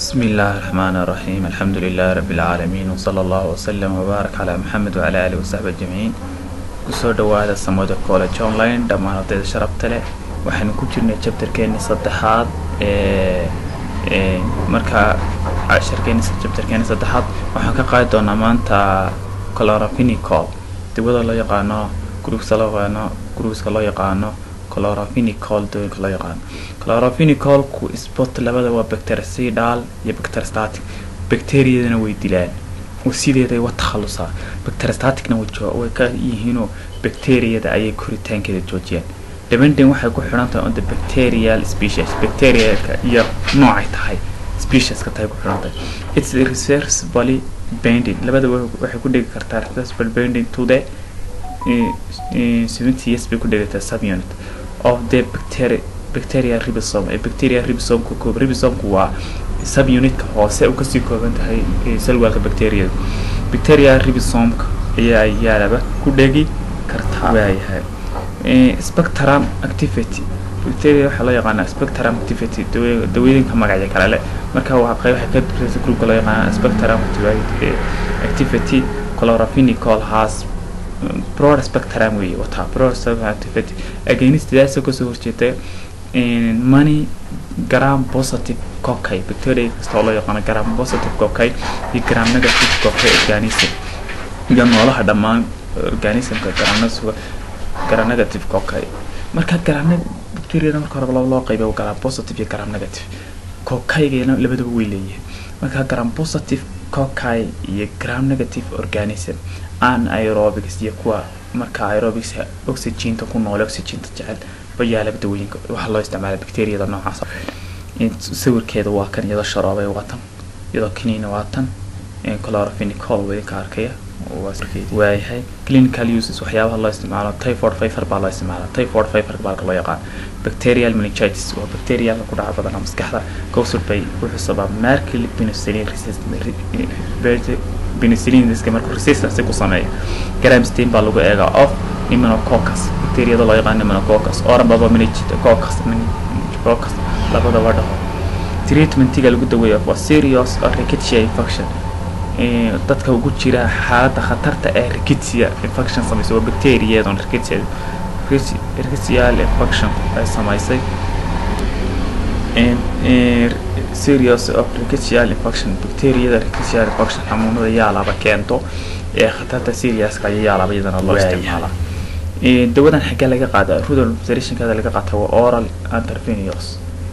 بسم الله الرحمن الرحيم الحمد لله رب العالمين وصلى الله وسلم وبارك على محمد وعلى آله وصحبه أجمعين kusoo dhawaada Samoda College Online dhammaan ardayda sharafta leh waxaan ku jirnay chapterkeeni saddexaad marka chapterkeeni saddexaad waxaan ka qaadi doonaa maanta chloramphenicol dawada loo yaqaano gruuska loo yaqaano chloramphenicol dawada loo yaqaano chloramphenicol ku spot labada waa bactericidal iyo bacteriostatic bacteriadana way dilaan وسيدة وتخلصها بكتيريستاتيك way ka yihiin bacteriada ay koritaankeeda joojiyaan depending waxa ku xiranta on the bacterial species bacteria iyo nooc tahay species ka tahay ku xiranta it's reversibly binding labada waxay ku dhigi kartaa reversible binding to the 70 years ku dhigata subunit of the bacteria ribosome bacteria ribosome ku ribosome waa subunit hoose uu ka sii kooban tahay cellwalka bacteria ribosome ayaa yaalaba ku dhigi kartaa waayahay spectrum activity bacteria waxa loo yaqaan spectrum activity dawooyinka magacyo kale leh marka waxa qaybaha ka tirsan groupka loo yaqaan spectrum activity chloramphenicol has broad spectrum way wata broad spectrum activity against this ka soo horjeeda many gram positive cocci bacteria kasta loo yaqaan gram positive cocci iyo gram negative cocci organism iyo noolaha dhamaan organismka gram negative cocci marka gram bacteria marka hore loo qaybo gram positive iyo gram negative cocci-geena labadaba way leeyihiin marka gram positive cocci iyo gram negative organism anaerobic iyo kuwa marka aerobic oxygen ku nool oxygen jecel bayaala dawooyinka waxa loo isticmaalaa bacteriada noocaas sawirkeeda waa kan iyada sharaabay watan iyada kiniina watan chloramphenicol way ka arkaya waayahay clinical uses waxyaabaha loo isticmaalo typhoid fever baa loo isticmaalaa typhoid fever baa loo yaqaan bacterial meningitis waa bacteria ku dhaca badan maskaxda kowsurbay wuxuu sabab mercury penicillin penicillin iska markuu resistance ku sameeyo Gram-Stein baa lagu eegaa of pneumococcus bacteriada loo yaqaan pneumococcus oran baba meningitis labada wada treatmentiga lagu daweeyo waa serious rickettsia infection dadka ugu jira xaalada khatarta ee rickettsia infection sameeyay bacteriada rickettsia infection ay sameeyay serious rickettsia infection bacteriada rickettsia infection xanuunada yaalaba keento ee khatarta serious ka yaalaba iyadana loo isticmaala dawadan xagga laga qaada rudal solution-kada laga qaato oral intravenous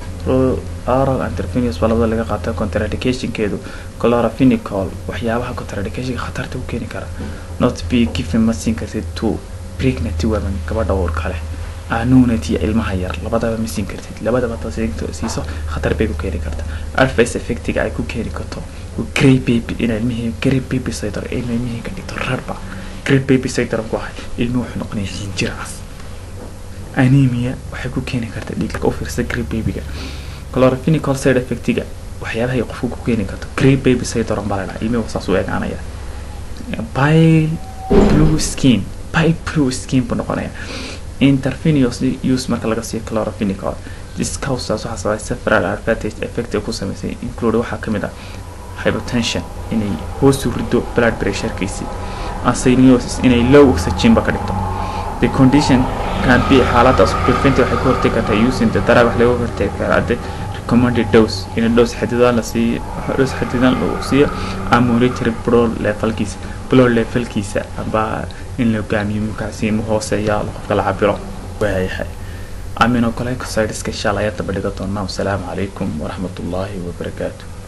balada laga qaato contraindication-keedu chloramphenicol waxyaabaha contraindication khatarta u keeni kara not be given machine kartid to pregnant women gabadha uur kale aanunati ilmaha yar labadaba machine kartid labadaba siiso khatar bay ku keeni kartaa adverse effect-ga ay ku keeni karto grey baby in ilmihi grey baby saytor ilmihi ka dhigto rarba grey baby saytor ku ah ilmuhu wuxuu noqonayaa hinjiraas anemia waxay ku keeni kartaa dhiig ka fiirsa grey baby-ga chloramphenicol side effect-ga waxyaabaha ay qofku ku keeni karto grey baby saytor balana ilmuhu saas u eegaanaya pale blue skin buu noqonayaa intravenous use marka laga siiyo chloramphenicol this causes waxa sababay several adverse effects ku sameeyay include waxa kamid ah hypertension inay hoos u rido blood pressure-kiisa acidosis inay low oxygen ba ka dhigto the condition can be xaalada preventive waxay ku hortagi kartaa using the drug wax lagu hortagi karaa recommended dose in dose xadidan la siiyo monitor blood level-kiisa aba in la gaamiyo mukaasi hooseeya qofka la cabiro waayahay aminoglycosides ka shalay tabadhiga doonaa. Assalamu alaykum wa rahmatullahi wa barakatuh.